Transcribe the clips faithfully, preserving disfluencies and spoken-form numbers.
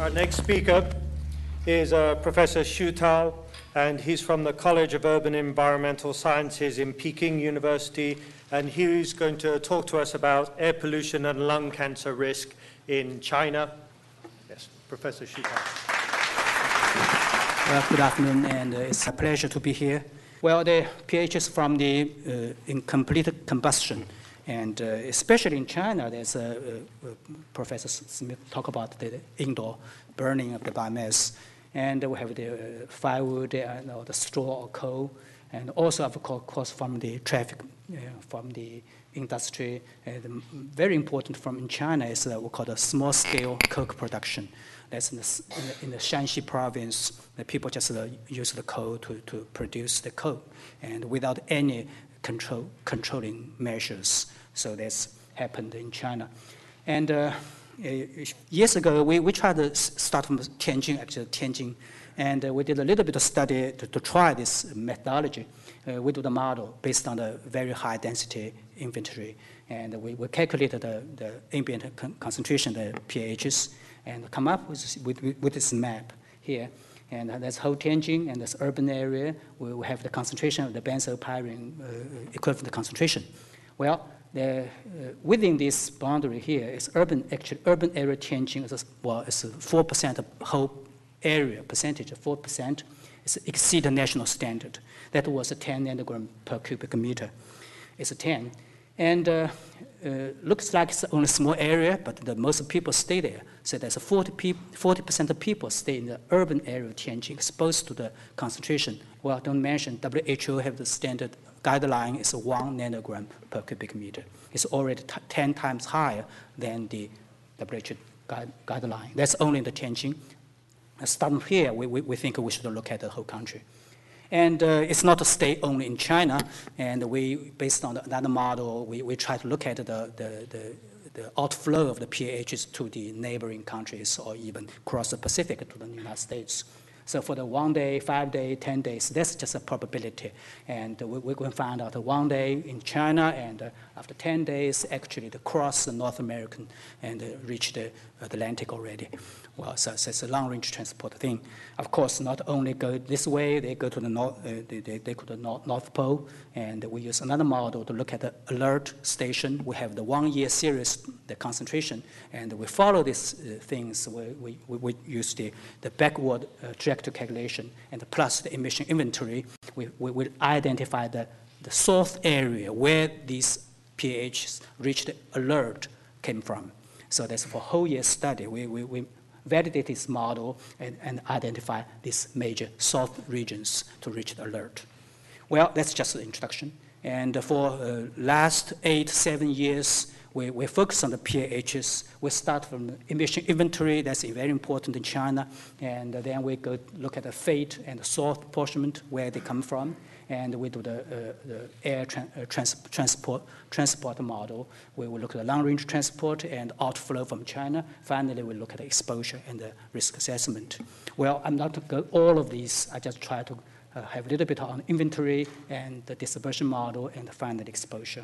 Our next speaker is uh, Professor Xu Tao, and he's from the College of Urban Environmental Sciences in Peking University, and he's going to talk to us about air pollution and lung cancer risk in China. Yes, Professor Xu Tao. Well, good afternoon, and uh, it's a pleasure to be here. Well, the pHs from the uh, incomplete combustion, and uh, especially in China, there's a, a, a Professor Smith talk about the indoor burning of the biomass, and we have the uh, firewood, uh, you know, the straw or coal, and also of course from the traffic, uh, from the industry. Uh, the very important from in China is uh, what we call the small-scale coke production. That's in the, in the, in the Shanxi province. The people just uh, use the coal to, to produce the coke, and without any control controlling measures. So that's happened in China. And uh, years ago, we, we tried to start from Tianjin, actually Tianjin, and uh, we did a little bit of study to, to try this methodology. Uh, we do the model based on the very high density inventory, and we, we calculated the, the ambient con concentration, the pHs, and come up with, with, with this map here. And that's whole Tianjin, and this urban area, we will have the concentration of the benzopyrene uh, equivalent concentration. Well, the, uh, within this boundary here is urban, actually urban area Tianjin is, a, well, it's four percent of whole area, percentage of four percent. It's exceed the national standard. That was a ten nanogram per cubic meter. It's a ten. And uh, uh, looks like it's only a small area, but the most people stay there. So there's a forty percent of people stay in the urban area of Tianjin exposed to the concentration. Well, don't mention W H O have the standard guideline is one nanogram per cubic meter. It's already ten times higher than the W H O guide, guideline. That's only in the Tianjin. Starting here, we, we, we think we should look at the whole country. And uh, it's not a stay only in China, and we, based on another model, we, we try to look at the, the, the, the outflow of the pHs to the neighboring countries or even across the Pacific to the United States. So for the one day, five day, ten days, that's just a probability. And we, we're going to find out one day in China, and uh, after ten days, actually, they cross the North American and uh, reach the Atlantic already. Well, so, so it's a long-range transport thing. Of course, not only go this way, they go to the north, uh, they, they, they go to the north, North Pole, and we use another model to look at the alert station. We have the one-year series, the concentration, and we follow these uh, things. We, we, we use the, the backward uh, trajectory calculation, and plus the emission inventory. We, we, we identify the, the source area where these pHs reached alert came from. So that's for a whole year study. We, we, we validate this model and, and identify these major source regions to reach the alert. Well, that's just the introduction. And for uh, last eight, seven years, we, we focus on the pHs. We start from the emission inventory. That's very important in China. And then we go look at the fate and the source apportionment, where they come from. And we do the, uh, the air tra uh, trans transport, transport model. We will look at the long-range transport and outflow from China. Finally, we look at the exposure and the risk assessment. Well, I'm not going to go all of these. I just try to uh, have a little bit on inventory and the dispersion model and the final exposure.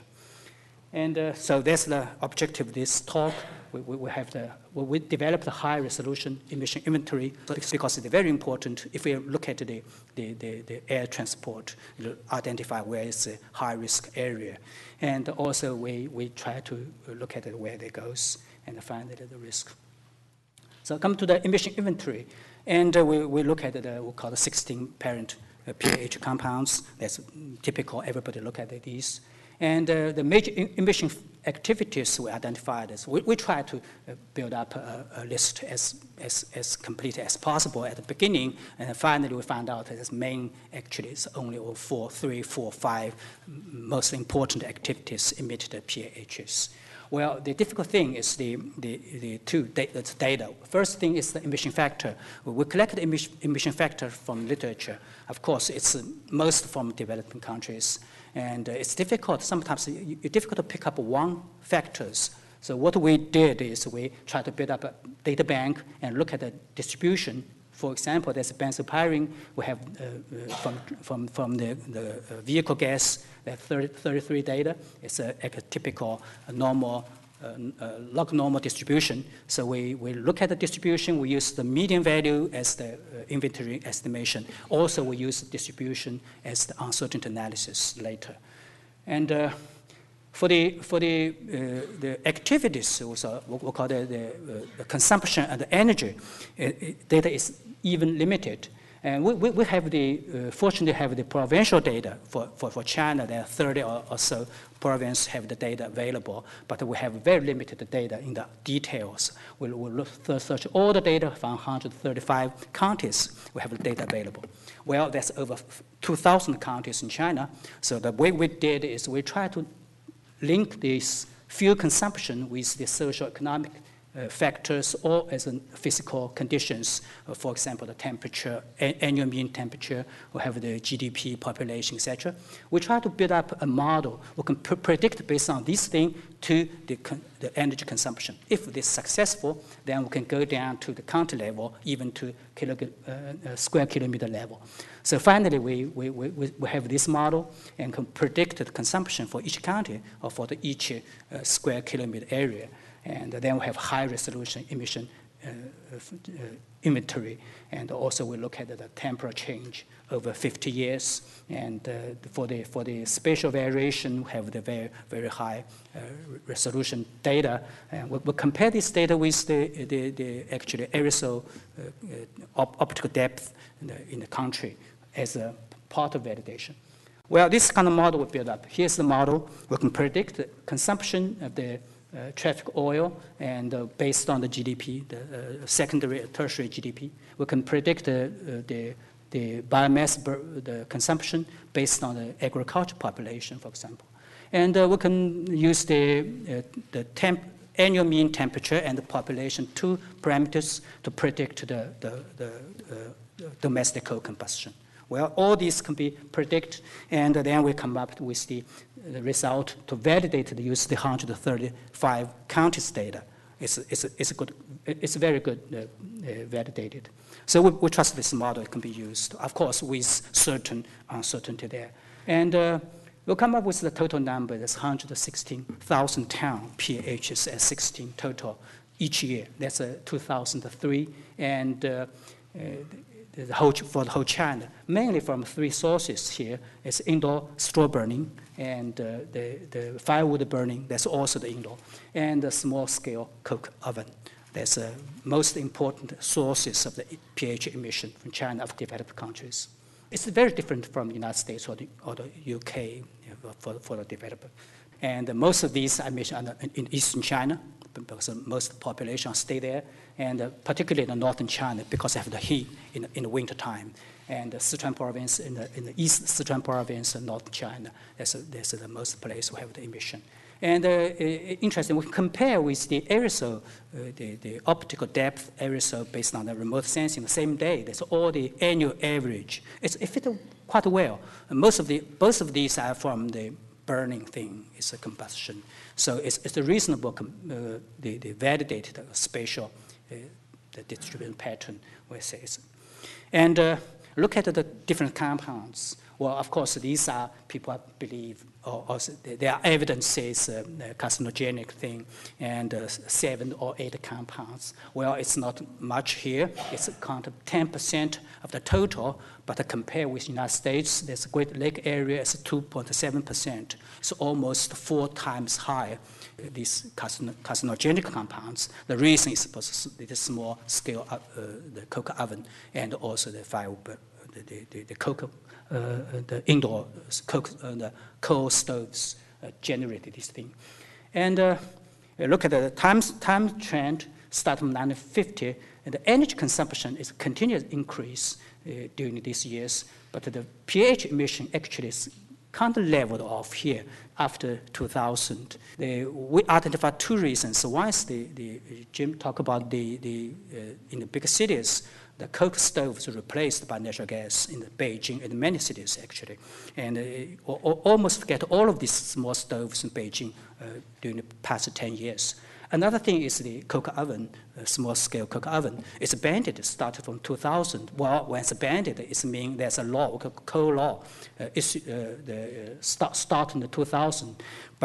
And uh, so that's the objective of this talk. We, we, we have the, well, we developed the high resolution emission inventory because it's very important. If we look at the, the, the, the air transport, identify where is the high risk area. And also we, we try to look at it where it goes and find the risk. So come to the emission inventory. And uh, we, we look at the, we call the sixteen parent uh, pH compounds. That's typical, everybody look at these. And uh, the major emission activities we identified is we, we try to uh, build up a, a list as, as, as complete as possible at the beginning, and finally we found out that this main actually is only four, three, four, five most important activities emit the pHs. Well, the difficult thing is the, the, the two data, data. First thing is the emission factor. We collect the emission, emission factor from literature. Of course, it's uh, most from developing countries. And uh, it's difficult, sometimes it's difficult to pick up one factors. So what we did is we tried to build up a data bank and look at the distribution. For example, there's benzopyrene. We have uh, from, from, from the, the uh, vehicle gas, that thirty, thirty-three data. It's a, a typical a normal uh, uh, log normal distribution. So we, we look at the distribution, we use the median value as the uh, inventory estimation. Also, we use the distribution as the uncertainty analysis later. And uh, for the, for the, uh, the activities, also, what we call the, the, uh, the consumption and the energy, uh, data is even limited. And we, we, we have the, uh, fortunately have the provincial data for, for, for China. There are thirty or, or so provinces have the data available, but we have very limited data in the details. We'll, we'll look, search all the data from one hundred thirty-five counties. We have the data available. Well, there's over two thousand counties in China. So the way we did is we try to link this fuel consumption with the socio-economic Uh, factors or as in physical conditions, uh, for example, the temperature, annual mean temperature, or have the G D P, population, et cetera. We try to build up a model we can pr predict based on this thing to the, the energy consumption. If this is successful, then we can go down to the county level, even to kilo, uh, uh, square kilometer level. So finally, we, we, we, we have this model and can predict the consumption for each county or for the each uh, square kilometer area. And then we have high resolution emission uh, uh, inventory. And also we look at the temperature change over fifty years. And uh, for, the, for the spatial variation, we have the very, very high uh, resolution data. And we, we compare this data with the, the, the actually aerosol uh, uh, op optical depth in the, in the country as a part of validation. Well, this kind of model we build up. Here's the model. We can predict the consumption of the Uh, traffic oil, and uh, based on the G D P, the uh, secondary, tertiary G D P, we can predict the, uh, the, the biomass, the consumption based on the agriculture population, for example. And uh, we can use the, uh, the temp annual mean temperature and the population, two parameters to predict the, the, the uh, domestic coal combustion. Well, all these can be predicted, and then we come up with the, the result to validate the use of the one hundred thirty-five counties data. It's, it's, it's, a good, it's very good uh, uh, validated. So we, we trust this model can be used, of course, with certain uncertainty there. And uh, we'll come up with the total number, that's one hundred sixteen thousand ton P H S at sixteen total each year. That's uh, two thousand three, and uh, uh, the whole, for the whole China, mainly from three sources here. It's indoor straw burning, and uh, the, the firewood burning, that's also the indoor, and the small-scale coke oven. That's the uh, most important sources of the P H emission from China of developed countries. It's very different from the United States or the, or the U K, you know, for, for the developer. And uh, most of these emissions are in eastern China, because most of the population stay there, and uh, particularly in northern China, because they have the heat in, in the winter time. And the Sichuan province, in the, in the east Sichuan province and northern China, that's, a, that's the most place we have the emission. And uh, interesting, we can compare with the aerosol, uh, the, the optical depth aerosol based on the remote sensing the same day. That's all the annual average. It's, it fits quite well. And most of the, both of these are from the burning thing, it's a combustion. So it's, it's a reasonable, uh, the, the validated spatial uh, the distribution pattern, we say. And uh, look at the different compounds. Well, of course, these are, people believe, or, or there are evidences, uh, carcinogenic thing, and uh, seven or eight compounds. Well, it's not much here. It's kind of ten percent of the total, but uh, compared with the United States, there's a Great Lake area, it's two point seven percent. It's almost four times higher, these carcinogenic compounds. The reason is because the small scale, uh, the coke oven, and also the firewood, the, the, the, the coke, uh, the indoor coke, uh, the coal stoves uh, generated this thing. And uh, look at the time, time trend, start from nineteen fifty, and the energy consumption is a continuous increase uh, during these years, but the P H emission actually is kind of leveled off here after two thousand. The, we identified two reasons. One is the, the Jim talked about the, the uh, in the big cities, the coke stoves are replaced by natural gas in Beijing and many cities actually, and uh, almost forget all of these small stoves in Beijing uh, during the past ten years. Another thing is the coke oven, uh, small-scale coke oven. It's banned, it started from two thousand. Well, when it's banned, it means there's a law, coal law, uh, issue, uh, the, uh, start, start in the two thousand. But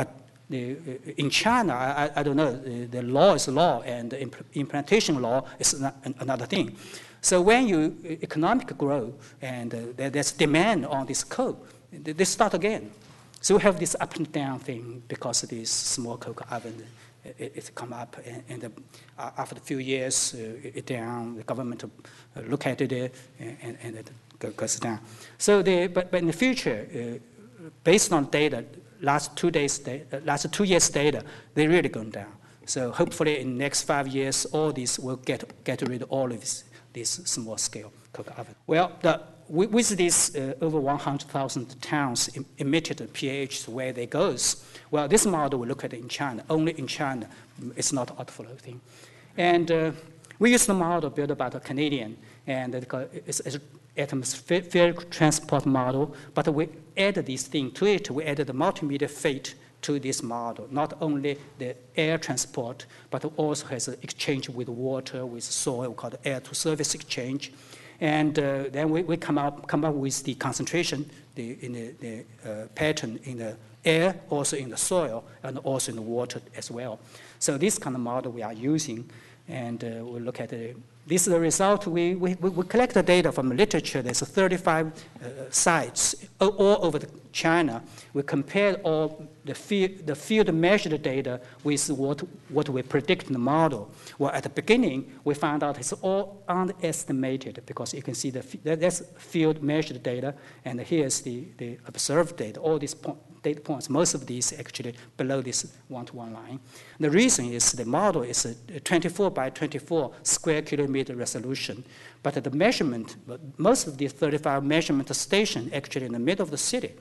the, uh, in China, I, I don't know, the, the law is law and the imp implementation law is not, another thing. So when you economic grow and uh, there's demand on this coal, they start again. So we have this up and down thing because of this small coke oven. It, it come up, and, and the, uh, after a few years, uh, it down. The government uh, look at it, uh, and, and it goes down. So, the, but, but in the future, uh, based on data, last two days, data, last two years data, they're really going down. So hopefully, in the next five years, all these will get get rid of all of this, this small scale coke oven. Well, the, with this uh, over one hundred thousand tons em emitted pH where they goes, well, this model we look at it in China, only in China. It's not outflow thing. And uh, we use the model built by the Canadian, and it's an atmospheric transport model, but we added this thing to it. We added the multimedia fate to this model, not only the air transport, but also has an exchange with water, with soil, called air-to-surface exchange. And uh, then we, we come up come up with the concentration the, in the, the uh, pattern in the air, also in the soil, and also in the water as well. So this kind of model we are using, and uh, we look at it. This is the result. We, we, we collect the data from the literature. There's thirty-five uh, sites all over the China. We compared all the field, the field measured data with what, what we predict in the model. Well, at the beginning, we found out it's all underestimated because you can see the, that's field measured data, and here's the, the observed data, all these po data points. Most of these actually below this one-to-one line. The reason is the model is a twenty-four by twenty-four square kilometer resolution, but the measurement, most of these thirty-five measurement stations actually in the middle of the city.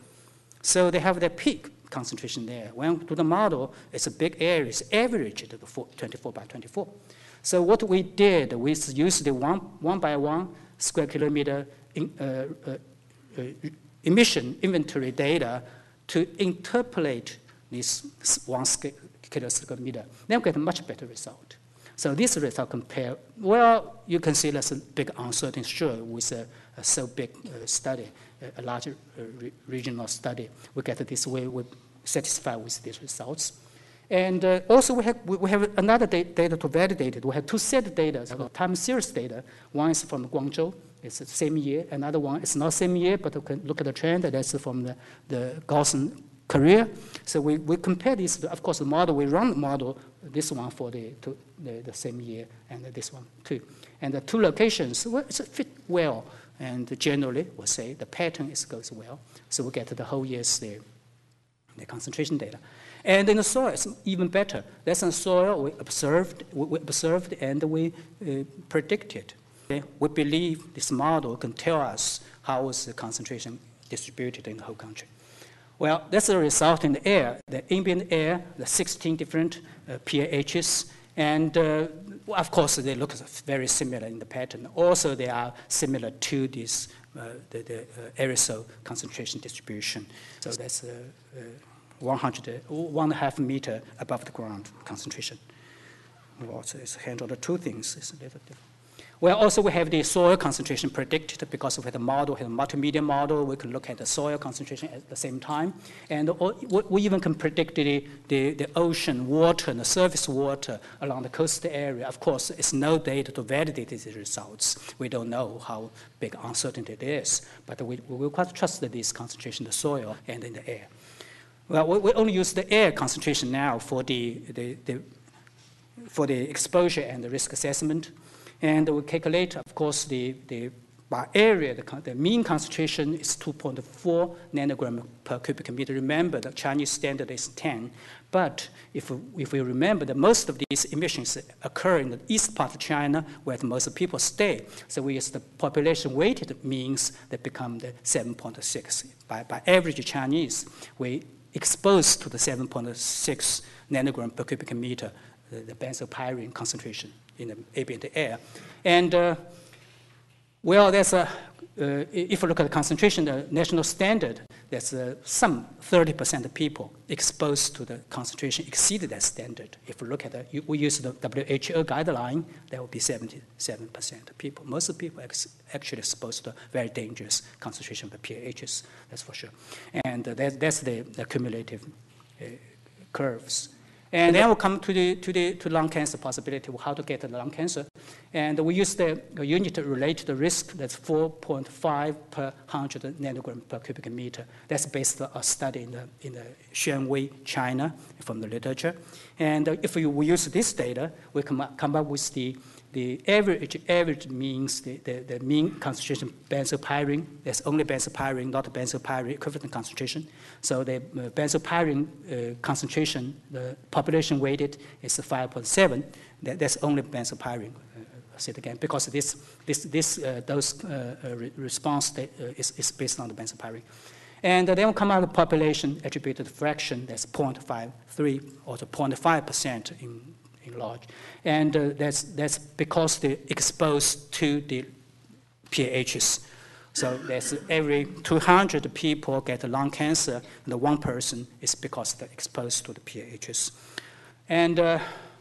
So they have their peak concentration there. When to the model, it's a big area, it's averaged to twenty-four by twenty-four. So what we did, we used the one, one by one square kilometer in, uh, uh, uh, emission inventory data to interpolate this one kilometer. Then we get a much better result. So this result compare, well, you can see that's a big uncertainty, sure, with a, a so big uh, study, a, a larger uh, re regional study. We get this way, we're satisfied with these results. And uh, also we have, we have another data to validate it. We have two set of data, time series data. One is from Guangzhou, it's the same year. Another one is not same year, but we can look at the trend. That's from the, the Gaussian Korea. So we, we compare these, of course, the model, we run the model, this one for the, to, the, the same year, and this one too. And the two locations, well, it fit well. And generally, we'll say the pattern is, goes well. So we get the whole year's the, the concentration data. And in the soil, it's even better. That's in soil we observed, we observed and we uh, predicted. Okay? We believe this model can tell us how is the concentration distributed in the whole country. Well, that's the result in the air, the ambient air, the sixteen different uh, pHs, and uh, of course they look very similar in the pattern. Also, they are similar to this uh, the, the uh, aerosol concentration distribution. So that's uh, uh, one hundred, one and a half meter above the ground concentration. Well, so it's handled the two things. It's a little different. Well, also we have the soil concentration predicted because we have the model, have a multimedia model. We can look at the soil concentration at the same time. And we even can predict the, the, the ocean water and the surface water along the coast area. Of course, it's no data to validate these results. We don't know how big uncertainty it is, but we, we will quite trust this concentration in the soil and in the air. Well, we, we only use the air concentration now for the, the, the, for the exposure and the risk assessment. And we calculate, of course, the, the by area, the, the mean concentration is two point four nanogram per cubic meter. Remember, the Chinese standard is ten. But if, if we remember that most of these emissions occur in the east part of China, where most people stay, so we use the population-weighted means that become the seven point six. By, by average Chinese, we expose to the seven point six nanogram per cubic meter, the, the benzopyrene concentration in the ambient air. And, uh, well, there's a, uh, if you look at the concentration, the national standard, there's uh, some thirty percent of people exposed to the concentration exceeded that standard. If you look at it, we use the W H O guideline, that would be seventy-seven percent of people. Most of the people are actually exposed to very dangerous concentration of the pHs, that's for sure. And uh, that, that's the, the cumulative uh, curves. And then we'll come to the to the to lung cancer possibility, how to get the lung cancer. And we use the, the unit to relate to the risk. That's four point five per one hundred nanogram per cubic meter. That's based on a study in the in the Xuanwei, China, from the literature. And if we, we use this data, we come up, come up with the the average average means the, the, the mean concentration benzopyrene. There's only benzopyrene, not benzopyrene equivalent concentration. So the uh, benzopyrene uh, concentration, the population weighted is five point seven. That, that's only benzopyrene. Uh, I'll say it again, because this this this uh, those uh, uh, re response uh, is is based on the benzopyrene. And uh, then we come out with population attributed fraction. That's zero point five three or zero point five percent in. large. And uh, that's, that's because they're exposed to the P A Hs. So that's every two hundred people get lung cancer, and one person is because they're exposed to the P A Hs. And uh,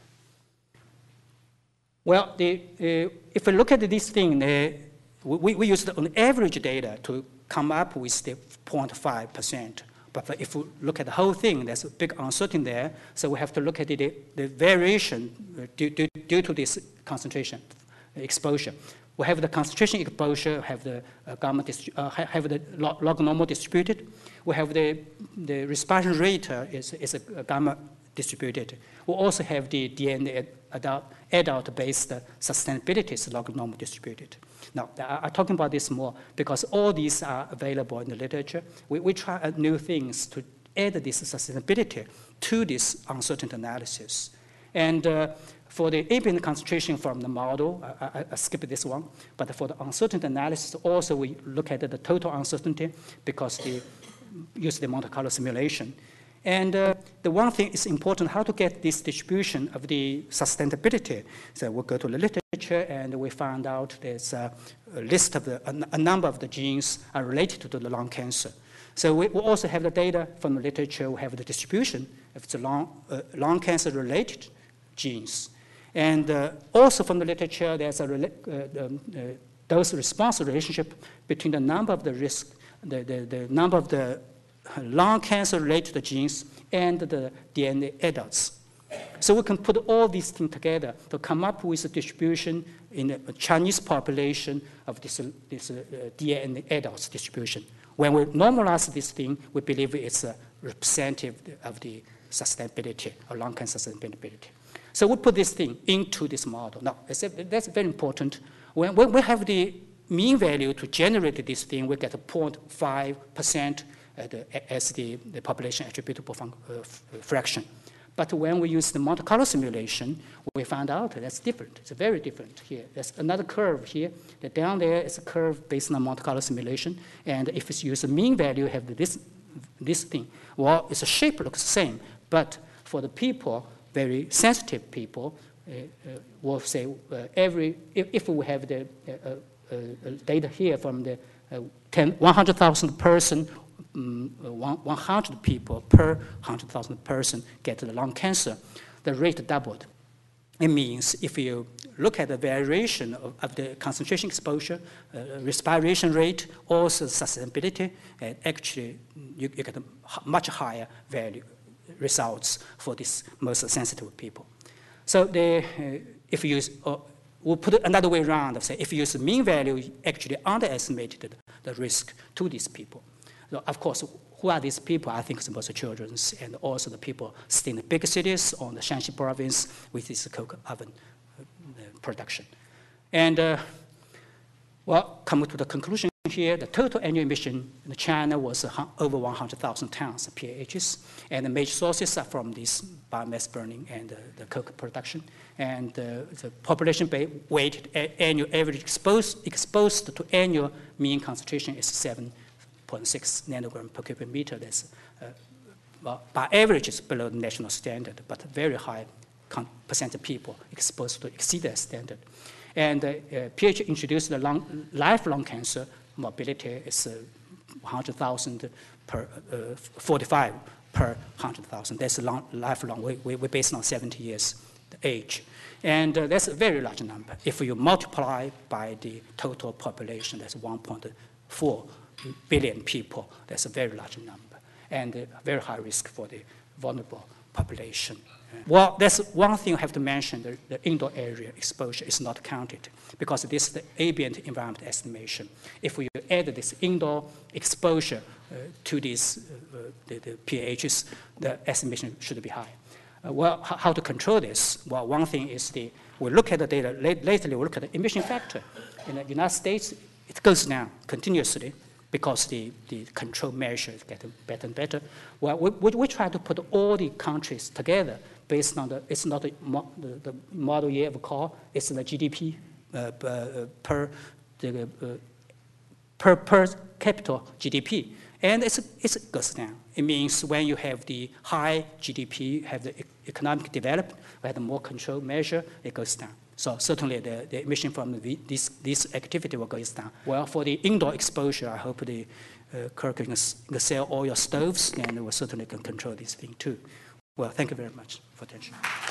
well, the, uh, if we look at this thing, uh, we, we use the average data to come up with the zero point five percent. But if we look at the whole thing, there's a big uncertainty there. So we have to look at the, the variation due, due, due to this concentration exposure. We have the concentration exposure, have the uh, gamma, uh, have the log, log normal distributed. We have the, the respiration rate uh, is, is a, a gamma distributed. We also have the D N A adult, adult-based uh, sustainability is log normal distributed. Now, I'm talking about this more because all these are available in the literature. We, we try new things to add this sustainability to this uncertainty analysis. And uh, for the ambient concentration from the model, I, I, I skipped this one, but for the uncertainty analysis, also we look at the total uncertainty because they use the Monte Carlo simulation. And uh, the one thing is important, how to get this distribution of the sustainability. So we go to the literature and we find out there's a, a list of the, a, a number of the genes are related to the lung cancer. So we, we also have the data from the literature, we have the distribution of the lung, uh, lung cancer related genes. And uh, also from the literature, there's a uh, um, uh, dose response relationship between the number of the risk, the, the, the number of the lung cancer-related genes and the D N A adults. So we can put all these things together to come up with a distribution in a Chinese population of this, this uh, D N A adults distribution. When we normalize this thing, we believe it's a representative of the sustainability, or lung cancer sustainability. So we put this thing into this model. Now, that's very important. When, when we have the mean value to generate this thing, we get a zero point five percent as the, the population attributable fun, uh, fraction. But when we use the Monte Carlo simulation, we found out that's different. It's very different here. There's another curve here. The down there is a curve based on Monte Carlo simulation. And if it's use a mean value, you have this, this thing. Well, its shape looks the same. But for the people, very sensitive people, uh, uh, will say uh, every, if, if we have the uh, uh, uh, data here from the uh, ten, one hundred thousand person, Um, one hundred people per one hundred thousand person get the lung cancer, the rate doubled. It means if you look at the variation of, of the concentration exposure, uh, respiration rate, also sustainability, and actually you, you get a much higher value results for these most sensitive people. So the, uh, if you use, uh, we'll put it another way around, say if you use the mean value, you actually underestimated the risk to these people. So of course, who are these people? I think it's mostly children and also the people staying in the big cities or the Shanxi province with this coke oven production. And uh, well, coming to the conclusion here, the total annual emission in China was uh, over one hundred thousand tons of P A Hs. And the major sources are from this biomass burning and uh, the coke production. And uh, the population weight annual average exposed, exposed to annual mean concentration is seven zero point six nanogram per cubic meter. That's, uh, well, by average, it's below the national standard, but very high percent of people exposed to exceed that standard. And uh, uh, P H introduced the lung, lifelong cancer morbidity is uh, one hundred thousand per, uh, forty-five per one hundred thousand. That's a long, lifelong. We, we, we're based on seventy years age. And uh, that's a very large number. If you multiply by the total population, that's one point four billion people. That's a very large number and a very high risk for the vulnerable population. Well, that's one thing I have to mention. The, the indoor area exposure is not counted because this is the ambient environment estimation. If we add this indoor exposure uh, to these uh, the, the pHs, the estimation should be high. Uh, well, how to control this? Well, one thing is the we look at the data. Lately, we look at the emission factor. In the United States, it goes down continuously because the, the control measures get better and better. Well, we, we, we try to put all the countries together based on the, it's not the, the, the model you ever call, it's the G D P uh, uh, per, the, uh, per, per capita G D P. And it's, it's, it goes down. It means when you have the high G D P, have the economic development, we have the more control measure, it goes down. So certainly the, the emission from the, this, this activity will go down. Well, for the indoor exposure, I hope the uh, Kirk can, can sell all your stoves, and we certainly can control this thing too. Well, thank you very much for attention.